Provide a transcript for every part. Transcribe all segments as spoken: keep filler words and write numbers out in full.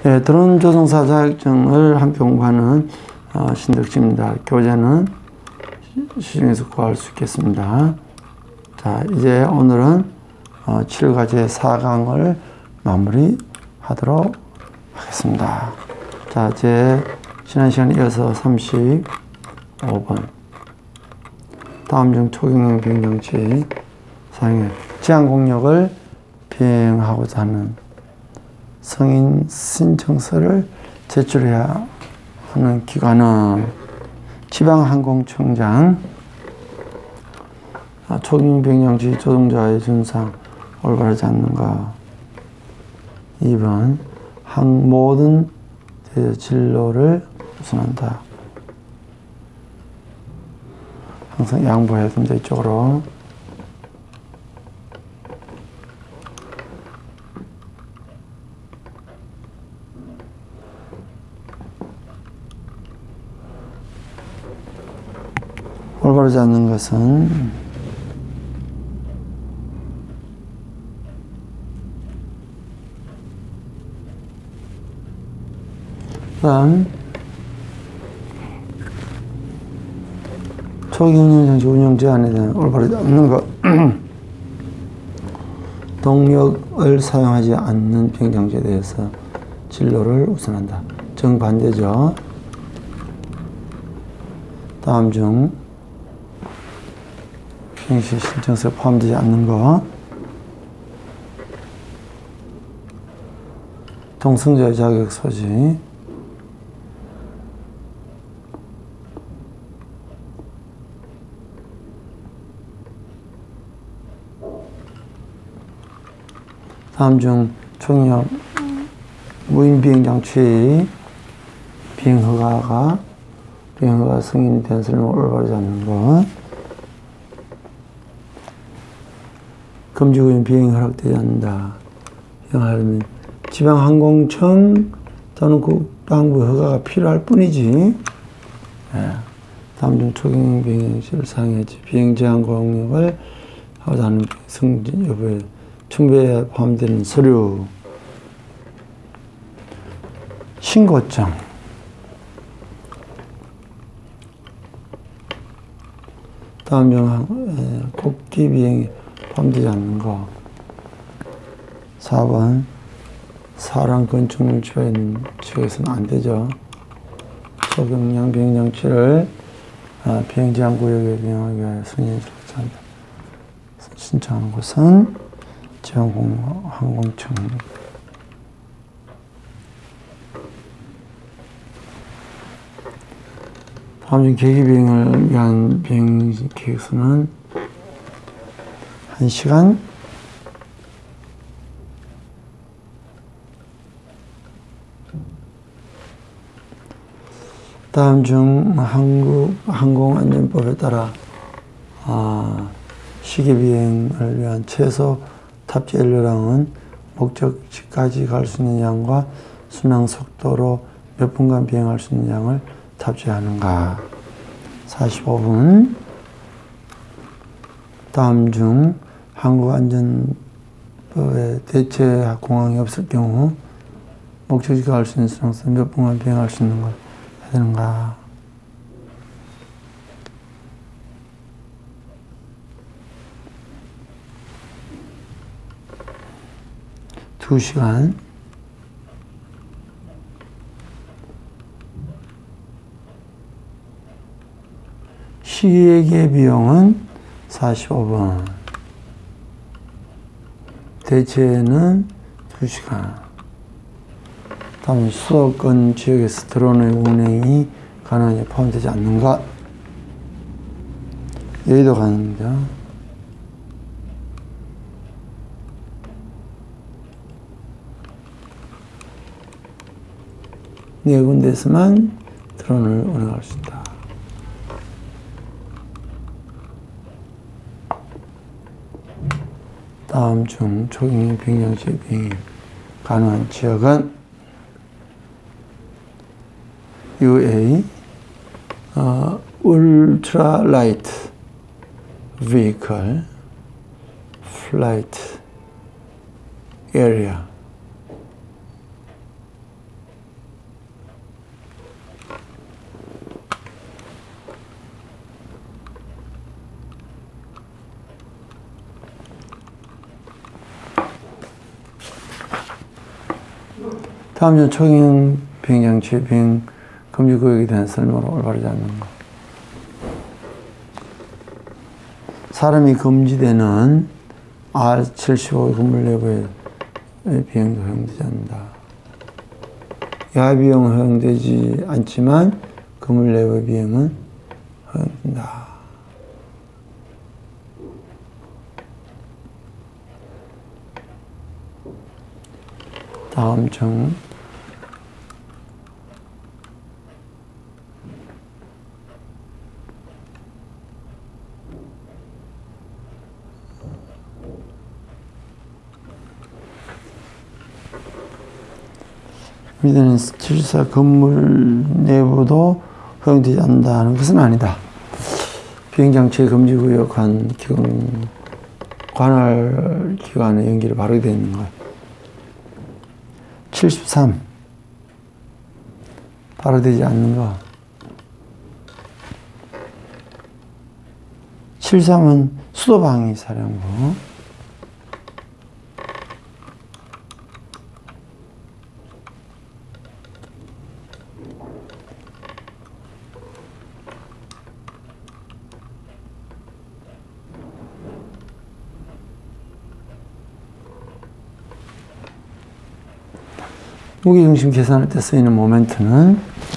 예, 드론 조종사 자격증을 함께 공부하는 어, 신덕지입니다. 교재는 시중에서 구할 수 있겠습니다. 자, 이제 오늘은 어, 칠 가지의 사 강을 마무리하도록 하겠습니다. 자, 제 지난 시간에 이어서 삼십오 번 다음 중 초경량 비행장치 사용해 제한 공력을 비행하고자 하는 승인 신청서를 제출해야 하는 기관은 지방항공청장. 아, 초경량 비행장치 조종자의 준상 올바르지 않는가. 이 번 항 모든 진로를 우선한다. 항상 양보해야 된다. 이쪽으로. 올바르지 않는 것은 다음 초경량장치 운영 제한에 대한 올바르지 않는 것. 동력을 사용하지 않는 비행장치에 대해서 진로를 우선한다. 정반대죠. 다음 중 비행시 신청서에 포함되지 않는 것. 동승자의 자격 소지. 다음 중 초경량 무인 비행장치 비행허가가 비행허가 승인이 된 설명을 올바르지 않는 것. 금지구역 비행이 허락되지 않는다. 비행하려면 지방항공청 또는 국방부 허가가 필요할 뿐이지. 예. 다음 중 초경량 비행장치를 사용해야지 비행 제한 공력을 하고자 하는 승진 여부에 충분히 포함되는 서류. 신고증. 다음 중 국기 비행에 포함되지 않는 거. 사 번 사람 건축물 지역에 있는 지역에서는 안 되죠. 초경량 비행장치를 아, 비행 제한 구역에 비행하기 위하여 승인을 신청하는 곳은 지방항공청. 다음 중 계기 비행을 위한 비행 계획서는 한 시간. 다음 중 한국 항공안전법에 따라 아, 시계 비행을 위한 최소 탑재 연료량은 목적지까지 갈 수 있는 양과 순항 속도로 몇 분간 비행할 수 있는 양을 탑재하는가. 사십오 분 다음 중 항공안전법에 대체 공항이 없을 경우 목적지 갈 수 있는 순항에서 몇 분간 비행할 수 있는 걸 해야 되는가. 두 시간. 시계의 비용은 사십오 분. 대체는 두 시간. 다음 수도권 지역에서 드론의 운행이 가능하게 포함되지 않는가. 여의도 가능합니다. 네 군데에서만 드론을 운행할 수 있다. 다음 중 초경량 비행장치 비행이 가능한 지역은 유에이 어, Ultra Light Vehicle Flight Area. 다음 주 초경 비행장치 비행 금지 구역에 대한 설명으로 올바르지 않는 것. 사람이 금지되는 알 칠십오 건물 내부의 비행도 허용되지 않는다. 야비용 허용되지 않지만 건물 내부의 비행은 허용된다. 다음 중 우리들은 칠십사 건물 내부도 허용되지 않는다는 것은 아니다. 비행장치 금지구역 관 기관 관할 기관의 연기를 바르게 되어 있는 것. 칠십삼 바로되지 않는 것. 칠십삼은 수도방위 사령부. 무게중심 계산할 때 쓰이는 모멘트는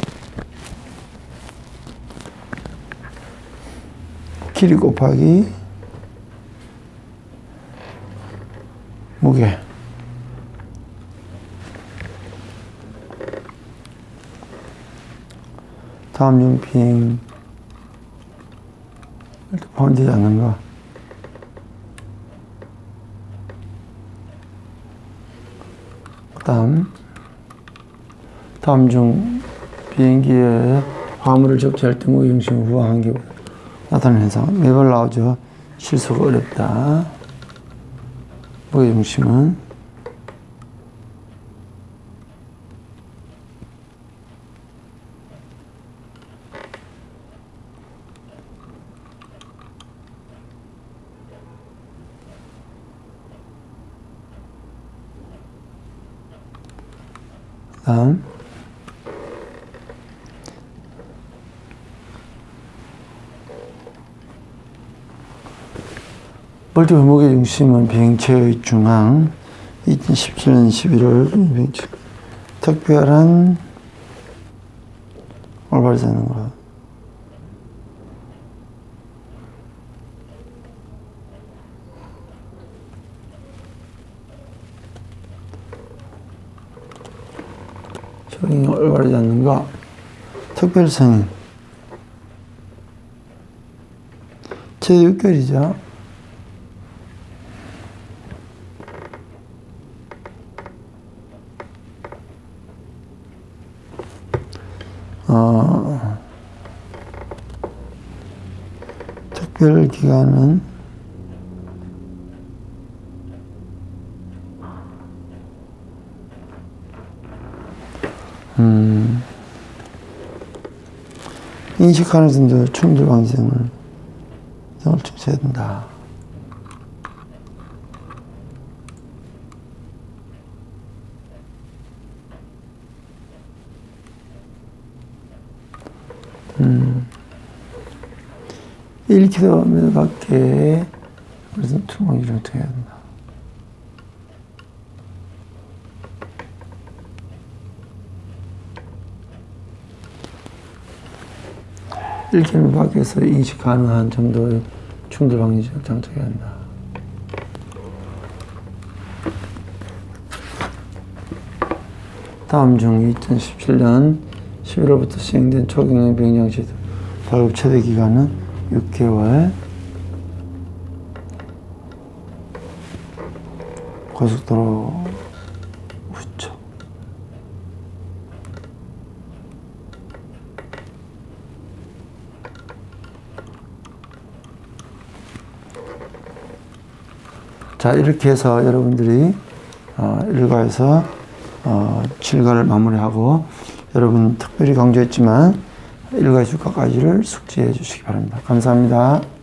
길이 곱하기 무게. 다음 중 비행 포함되지 않는 거. 그 다음 다음 중 비행기에 화물을 적재할 때 무게중심을 후방한 경우 나타나는 현상. 매번 나오죠. 실수가 어렵다. 무게중심은 다음 멀티플 무게중심은 비행체의 중앙. 이천십칠 년 십일월 비행체 특별한 올바르지 않는 것. 적용이 올바르지 않는 것. 특별성은 최대 육 개월이죠. 어, 특별 기간은 음, 인식하는 정도 충돌 방지등을 등을 충족해야 된다. 음, 일 킬로미터 밖에 무슨 투명이를 어떻게 해야 된다. 일 킬로미터 밖에서 인식 가능한 정도의 충돌 방지턱을 장착해야 한다. 다음 중 이천십칠 년 십일월부터 시행된 초경량 비행장치 발급 최대 기간은 육 개월. 고속도로 후쪽. 자, 이렇게 해서 여러분들이 어, 일과에서 어, 칠 과를 마무리하고, 여러분 특별히 강조했지만 일과의 주가까지를 숙지해 주시기 바랍니다. 감사합니다.